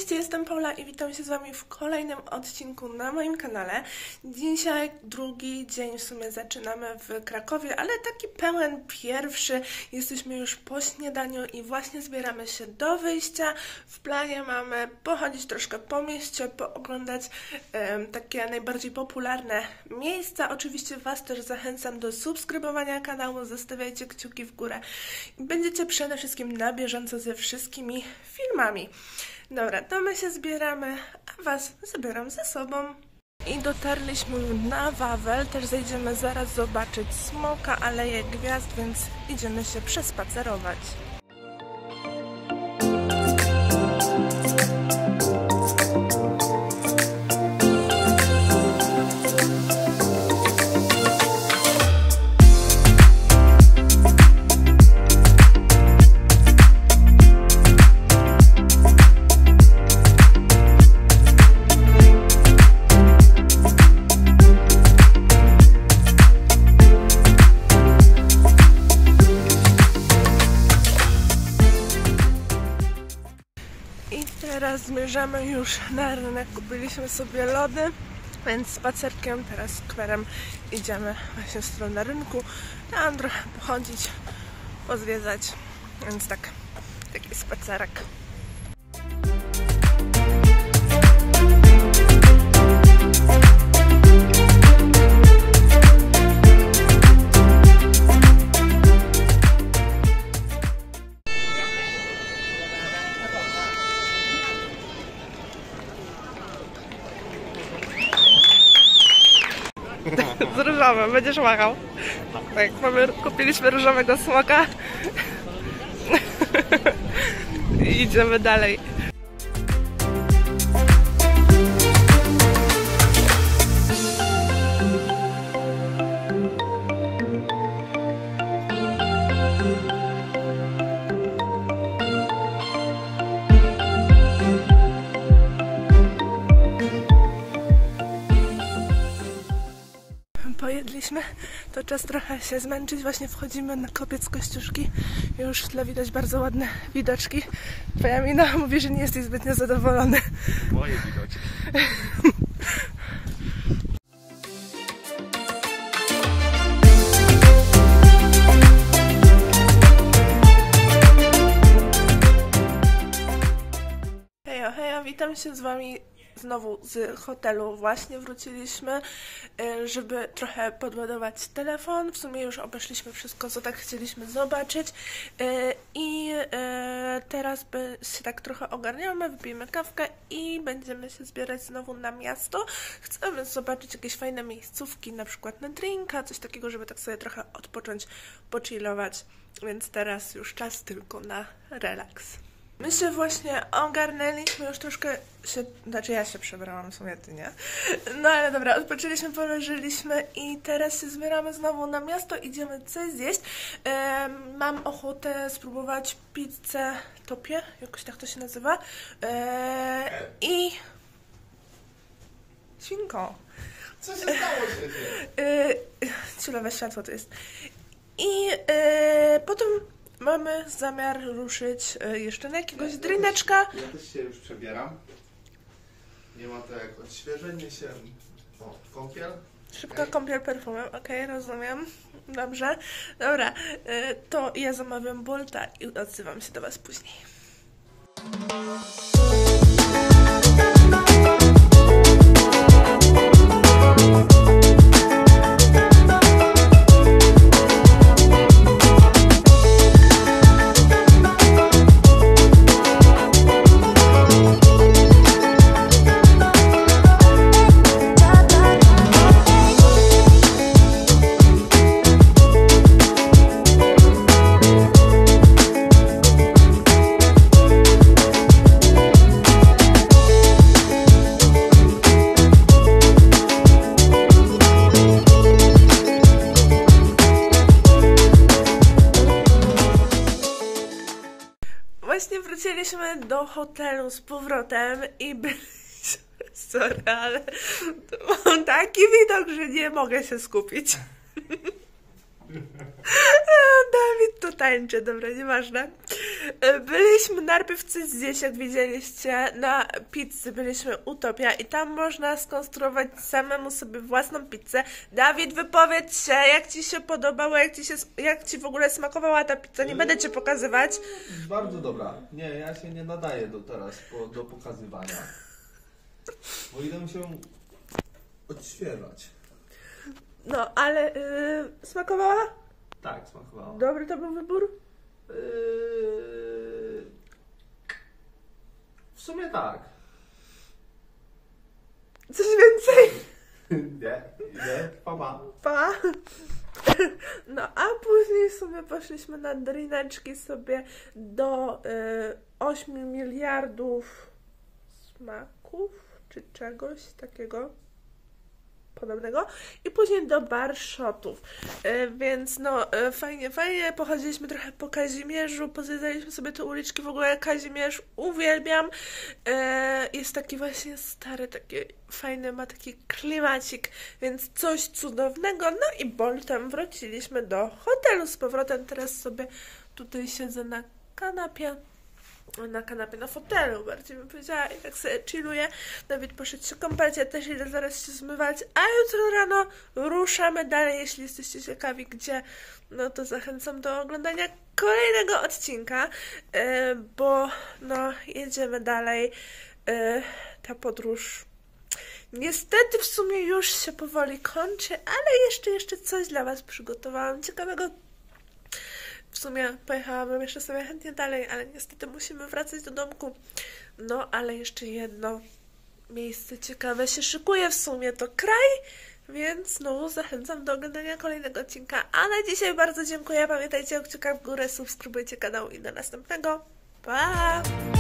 Cześć, jestem Paula i witam się z Wami w kolejnym odcinku na moim kanale. Dzisiaj drugi dzień w sumie zaczynamy w Krakowie, ale taki pełen pierwszy. Jesteśmy już po śniadaniu i właśnie zbieramy się do wyjścia. W planie mamy pochodzić troszkę po mieście, pooglądać takie najbardziej popularne miejsca. Oczywiście Was też zachęcam do subskrybowania kanału, zostawiajcie kciuki w górę i będziecie przede wszystkim na bieżąco ze wszystkimi filmami. Dobra, to my się zbieramy, a Was zabieram ze sobą. I dotarliśmy na Wawel, też zejdziemy zaraz zobaczyć smoka, aleję gwiazd, więc idziemy się przespacerować. Teraz zmierzamy już na rynek, kupiliśmy sobie lody, więc spacerkiem, teraz skwerem idziemy właśnie w stronę rynku, tam trochę pochodzić, pozwiedzać, więc tak, taki spacerek. Z różowym, będziesz machał. Tak, kupiliśmy różowego smoka. I idziemy dalej. Pojedliśmy, to czas trochę się zmęczyć, właśnie wchodzimy na kopiec Kościuszki. Już w tle widać bardzo ładne widoczki. Twoja mina mówi, że nie jesteś zbytnio zadowolony. Moje widoczki. Hejo, hejo, witam się z Wami znowu z hotelu. Właśnie wróciliśmy, żeby trochę podładować telefon. W sumie już obeszliśmy wszystko, co tak chcieliśmy zobaczyć. I teraz się tak trochę ogarniamy, wypijemy kawkę i będziemy się zbierać znowu na miasto. Chcemy zobaczyć jakieś fajne miejscówki, na przykład na drinka, coś takiego, żeby tak sobie trochę odpocząć, pochillować. Więc teraz już czas tylko na relaks. My się właśnie ogarnęliśmy, już troszkę się, znaczy ja się przebrałam, w sumie ty nie. No ale dobra, odpoczęliśmy, poleżyliśmy i teraz się zbieramy znowu na miasto, idziemy coś zjeść. Mam ochotę spróbować pizzę Topie, jakoś tak to się nazywa. I świnko. Co się stało się? Ciulowe światło to jest. I potem mamy zamiar ruszyć jeszcze na jakiegoś drineczka. Ja też się już przebieram. Nie ma to jak odświeżenie się. O, kąpiel. Szybka kąpiel perfumem, okej, rozumiem. Dobrze. Dobra, to ja zamawiam Bolta i odzywam się do Was później. Właśnie wróciliśmy do hotelu z powrotem i byliśmy, sorry, ale mam taki widok, że nie mogę się skupić. Dawid tu tańczy, dobra, nieważne. Byliśmy najpierw coś zjeść, jak widzieliście, na pizzy byliśmy Utopia i tam można skonstruować samemu sobie własną pizzę. Dawid, wypowiedz się, jak ci się podobało, jak ci w ogóle smakowała ta pizza, nie będę cię pokazywać. Bardzo dobra. Nie, ja się nie nadaję do pokazywania. Bo idę się odświeżać. No, ale smakowała? Tak, smakowało. Dobry to był wybór? W sumie tak. Coś więcej? Nie, pa. Pa. No, a później w sumie poszliśmy na drineczki sobie do 8 miliardów smaków, czy czegoś takiego podobnego. I później do bar shotów. Więc no, fajnie. Pochodziliśmy trochę po Kazimierzu, pozwiedzaliśmy sobie te uliczki. W ogóle Kazimierz uwielbiam. Jest taki właśnie stary, taki fajny, ma taki klimacik, więc coś cudownego. No i Boltem wróciliśmy do hotelu z powrotem. Teraz sobie tutaj siedzę na kanapie, na fotelu, bardziej bym powiedziała, i tak sobie chilluję. Dawid poszedł się kąpać, ja też idę zaraz się zmywać, a jutro rano ruszamy dalej. Jeśli jesteście ciekawi gdzie, no to zachęcam do oglądania kolejnego odcinka, bo no jedziemy dalej. Ta podróż niestety w sumie już się powoli kończy, ale jeszcze coś dla was przygotowałam ciekawego. W sumie pojechałabym jeszcze sobie chętnie dalej, ale niestety musimy wracać do domku. No, ale jeszcze jedno miejsce ciekawe się szykuje, w sumie to kraj, więc znowu zachęcam do oglądania kolejnego odcinka. A na dzisiaj bardzo dziękuję, pamiętajcie o kciukach w górę, subskrybujcie kanał i do następnego. Pa!